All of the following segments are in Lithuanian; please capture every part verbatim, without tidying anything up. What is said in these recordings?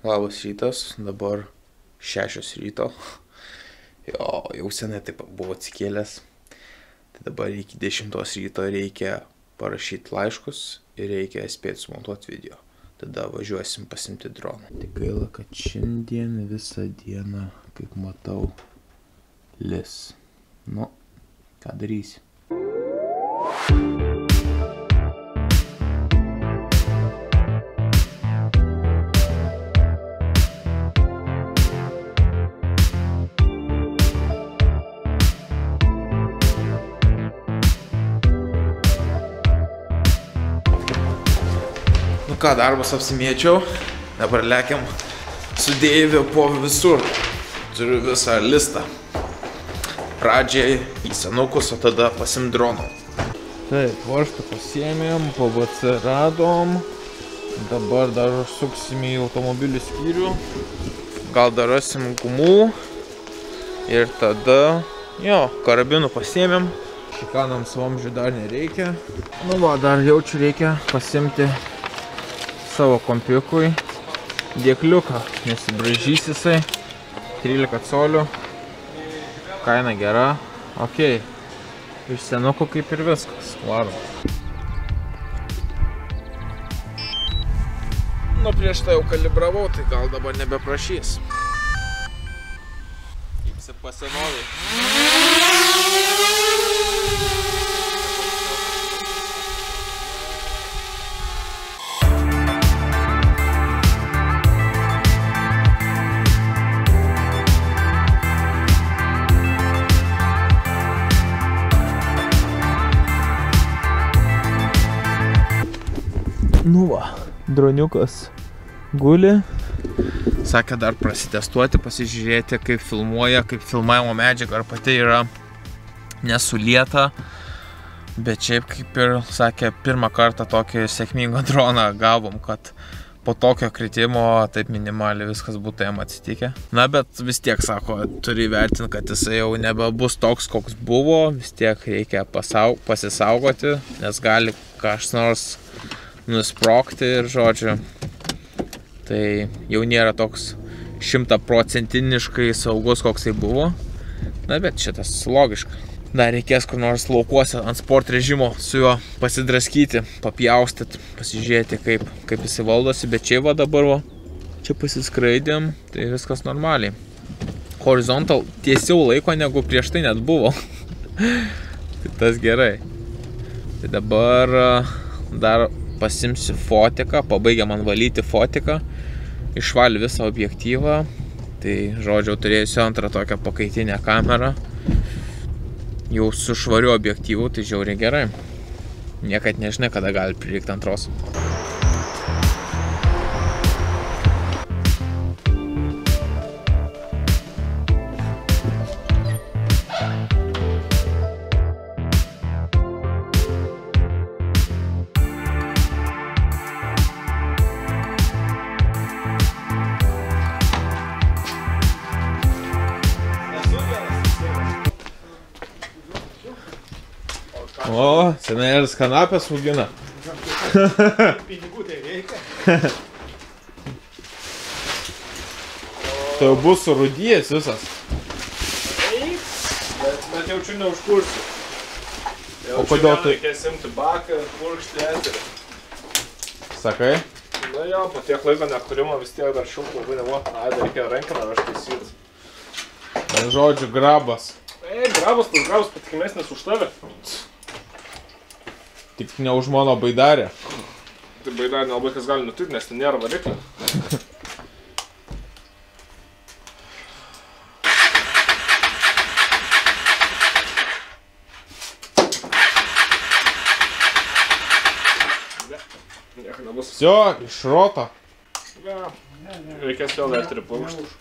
Labas rytas, dabar šešios ryto. Jo, jau senai taip buvo atsikėlęs. Tai dabar iki dešimtos ryto reikia parašyti laiškus ir reikia spėti sumontuoti video. Tada važiuosim pasimti droną. Tik gaila, kad šiandien visą dieną, kaip matau, lis. Nu, ką darysi? Nu ką, darbas apsimėčiau, dabar lekiam su Deiviu po visur. Turiu visą listą. Pradžiai į senukus, o tada pasim droną. Taip, varžtą pasiėmėm, P V C radom. Dabar dar suksim į automobilių skyrių. Gal dar rasim gumų. Ir tada, jo, karabinų pasiėmėm. Šikanams vamzdžių dar nereikia. Nu va, dar jaučiu reikia pasimti savo kompiukui dėkliuką, nesibraižys jisai, trylika colių, kaina gera, okei, iš senukų kaip ir viskas, varom. Nu prieš tai jau kalibravau, tai gal dabar nebeprašys. Įpsi pasenoviai. Nu va, droniukas guli. Sakė dar prasitestuoti, pasižiūrėti, kaip filmuoja, kaip filmavimo medžiaga, ar pati yra nesulieta. Bet šiaip kaip ir sakė, pirmą kartą tokį sėkmingą droną gavom, kad po tokio kritimo taip minimaliai viskas būtų jam atsitikę. Na, bet vis tiek, sako, turi įvertinti, kad jisai jau nebebus toks, koks buvo. Vis tiek reikia pasau, pasisaugoti, nes gali kažkas nors nusprogti ir žodžiu, tai jau nėra toks šimtaprocentiniškai saugus, koks tai buvo. Na, bet šitas logiška. Dar reikės kur nors laukuose ant sport režimo su juo pasidraskyti, papjaustyti, pasižiūrėti, kaip, kaip jisai valdosi. Bet čia va dabar va, čia pasiskraidėm, tai viskas normaliai. Horizontal tiesiau laiko negu prieš tai net buvo. Tai tas gerai. Tai dabar dar pasimsiu fotiką, pabaigė man valyti fotiką, išvalį visą objektyvą, tai žodžiu, turėsiu antrą tokią pakaitinę kamerą, jau su švariu objektyvu, tai žiauriai gerai, niekad nežinai, kada gali prireikti antros. O, senėlis kanapės augina. Pinigų tai reikia. Tai jau bus surūdijęs visas. Taip, bet, bet jaučiu neužkursiu. O kodėl tai? Reikės imti baką, purkšti eterį. Sakai? Na jo, po tiek laiko nekūrimo vis tiek dar šiltų labai nebuvo. Ai, dar reikėjo rankiną aš taisyti. Bet žodžiu, grabas. Ei, grabas, tas grabas patikimesnis už tave. Tik ne už mano baidarę. Tai baidarė nelabai kas gali nutikti, nes ten nėra variklio. Ne, nieko nebus. Sio, iš roto. Ja, reikės vėl eterį purkšti.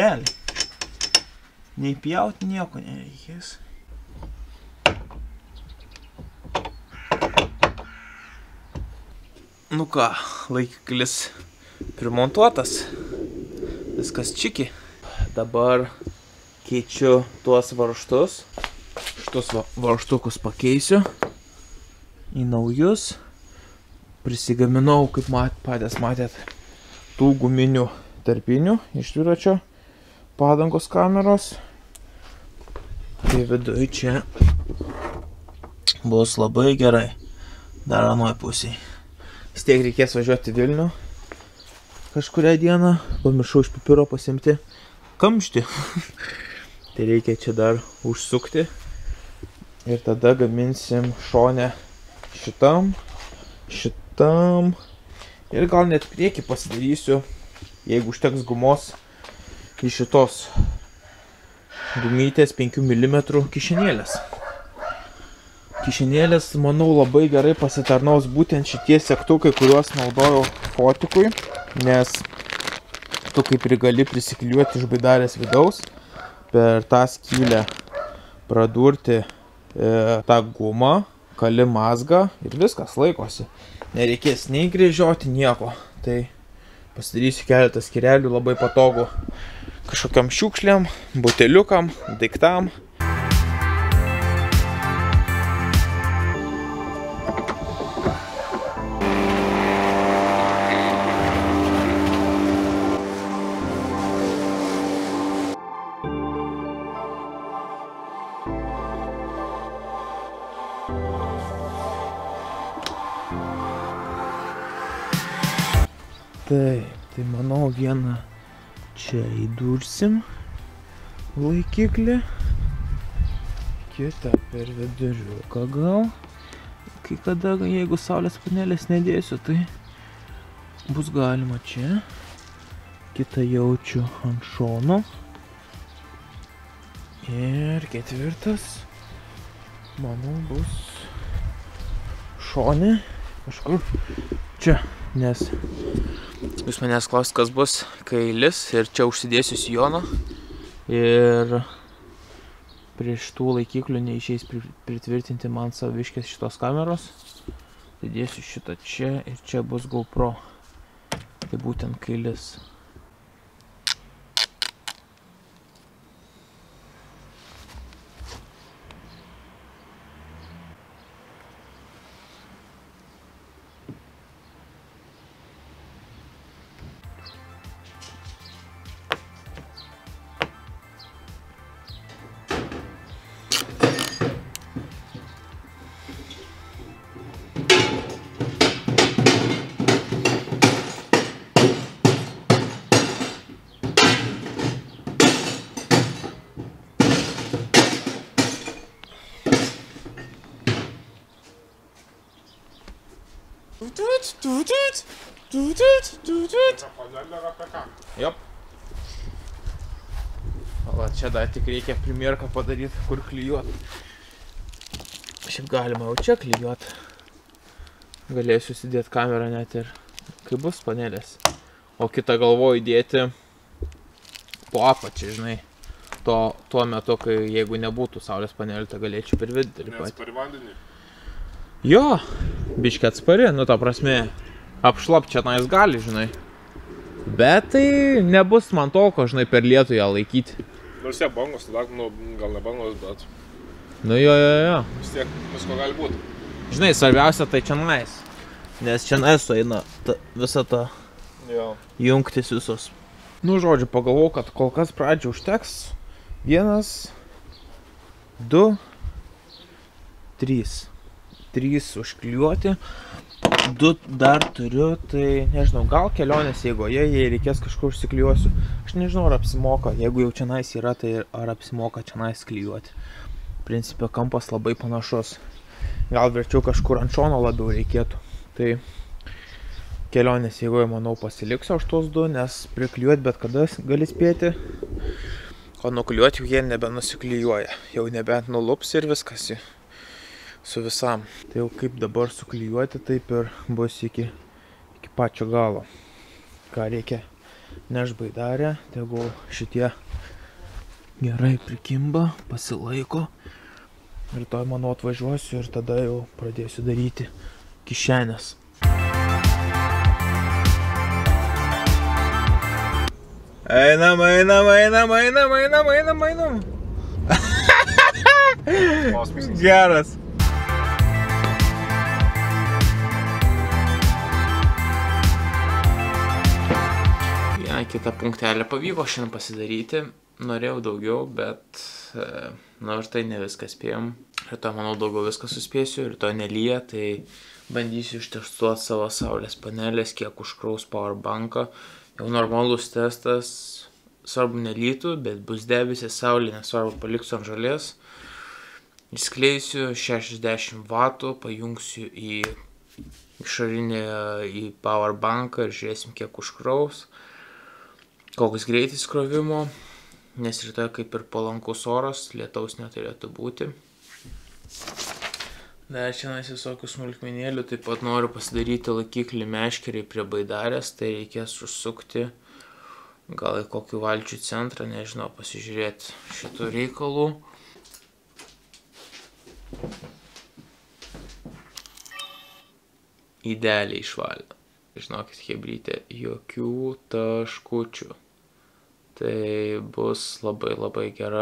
realiai. Nei pjauti, nieko nereikės. Nu ką, laikiklis primontuotas. Viskas čiki. Dabar keičiu tuos varžtus. Šitus varžtukus pakeisiu į naujus. Prisigaminau, kaip mat, patys matėt, tų guminių tarpinių iš dviračio padangos kameros. Tai viduj čia bus labai gerai. Dar anoj pusėj. Vis tiek reikės važiuoti Vilnių kažkurią dieną. Pamiršau iš pipiro pasimti kamštį. Tai reikia čia dar užsukti. Ir tada gaminsim šonę šitam, šitam. Ir gal net priekį pasidarysiu, jeigu užteks gumos, iš šitos gumytės penkių milimetrų kišenėlės. Kišenėlės, manau, labai gerai pasitarnaus būtent šitie segtukai, kuriuos naudojau fotikui, nes tu kaip ir gali prisiklijuoti iš baidarės vidaus, per tą skylę pradurti e, tą gumą, kali mazgą ir viskas laikosi. Nereikės nei gręžioti nieko. Tai pasidarysiu keletą skyrelių, labai patogu kažkokiam šiukšlėm, buteliukam, daiktam. Taip, tai manau vieną čia įdursim laikiklį, kitą per viduriuką gal. Kai kada, jeigu saulės panelės nedėsiu, tai bus galima čia. Kitą jaučiu ant šono. Ir ketvirtas, manau, bus šone kažkur čia, nes jūs manęs klausit, kas bus, kai lis, ir čia užsidėsiu sijoną ir prieš tų laikiklių neišeis pritvirtinti man saviškės šitos kameros. Tai dėsiu šitą čia ir čia bus GoPro. Tai būtent kai lis. Tutut, tutut, tutut, tutut. Jop. Va, čia dar tik reikia primierką padaryti, kur klijuoti. Šiaip galima jau čia klijuoti. Galėsiu įsidėti kamerą net ir kai bus panelės. O kitą galvoju įdėti po apačią, žinai. To, tuo metu, kai jeigu nebūtų saulės panelė, tai galėčiau per vidurį. Neatspari vandenį? Jo, biškį atspari, nu ta prasme, apšlap čia nais gali, žinai. Bet tai nebus man toko, žinai, per lietų ją laikyti. Nors jie bangos, tada, nu, gal ne bangos, bet... Nu jo, jo, jo. Vis tiek visko gali būti. Žinai, svarbiausia tai čia nais. Nes čia nais sueina visa ta Jo. jungtis visos. Nu, žodžiu, pagalvau, kad kol kas pradžių užteks. Vienas, du, trys. Trys užklijuoti. Du dar turiu, tai nežinau, gal kelionės eigoje, jei reikės kažkur užsiklijuosiu. Aš nežinau, ar apsimoka. Jeigu jau čia nais yra, tai ar apsimoka čia nais klijuoti. Principė, kampas labai panašus. Gal verčiau kažkur ant šono labiau reikėtų. Tai kelionės eigoje, manau, pasiliksiu aš tos du, nes priklijuoti bet kada gali spėti. O nuklijuoti jau jie nebenusiklijuoja. Jau nebent nulups ir viskas su visam. Tai jau kaip dabar suklijuoti, taip ir bus iki, iki pačio galo. Ką reikia neš baidarę, tegul šitie Gerai prikimba, pasilaiko. Rytoj, manau, atvažiuosiu ir tada jau pradėsiu daryti kišenės. Einam, einam, einam, einam, einam, einam, einam. Geras. Vieną kitą punktelę pavyko šiandien pasidaryti. Norėjau daugiau, bet nu ir tai ne viską spėjom. Rytoj, manau, daugiau viską suspėsiu. Rytoj nelyja, tai bandysiu ištestuoti savo saulės panelės, kiek užkraus powerbanką. Jau normalus testas, svarbu nelytų, bet bus debesis, saulė, nesvarbu, paliksiu ant žolės. Išskleisiu šešiasdešimt vatų, pajungsiu į išorinį į powerbanką ir žiūrėsim, kiek užkraus. Koks greitis krovimo, nes rytoj kaip ir palankus oras, lietaus neturėtų būti. Dar šiandien visokių smulkmenėlių, taip pat noriu pasidaryti laikiklį meškerį prie baidarės, tai reikės užsukti gal į kokį valčių centrą, nežinau, pasižiūrėti šitų reikalų. Idealiai išvalė. Žinokit, chebrytė, jokių taškučių. Tai bus labai labai gera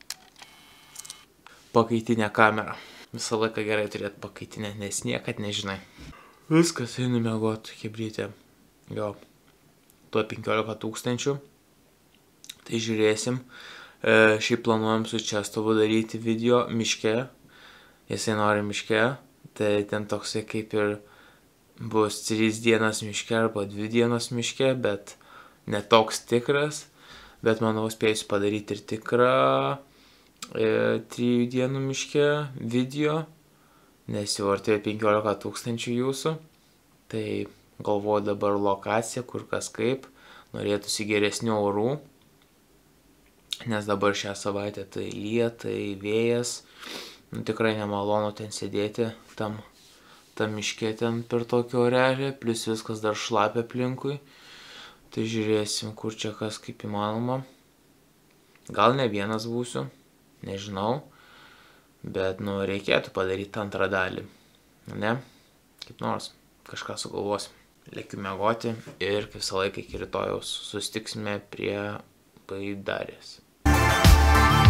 pakaitinė kamera. Visą laiką gerai turėti pakaitinę, nes niekad nežinai. Viskas, einu miegoti, chebrytė. Jo, tuo penkiolika tūkstančių. Tai žiūrėsim. E, šiaip planuojam su Čestovu daryti video miške. Jisai nori miške. Tai ten toksai kaip ir bus trys dienas miške arba dvi dienos miške, bet ne toks tikras. Bet manau spėsiu padaryti ir tikrą e, trijų dienų miške video, nes jau artėja penkiolika tūkstančių jūsų. Tai galvoju dabar lokaciją, kur kas kaip, norėtųsi geresnių orų, nes dabar šią savaitę tai lyja, tai vėjas, nu, tikrai nemalonu ten sėdėti tam, tam miške ten per tokį orelį, plus viskas dar šlapia aplinkui. Tai žiūrėsim, kur čia kas kaip įmanoma. Gal ne vienas būsiu, nežinau, bet, nu, reikėtų padaryti antrą dalį. Ne? Kaip nors, kažką sugalvosim. Lėkiu miegoti ir kaip visą laiką iki rytojaus susitiksime prie baidarės.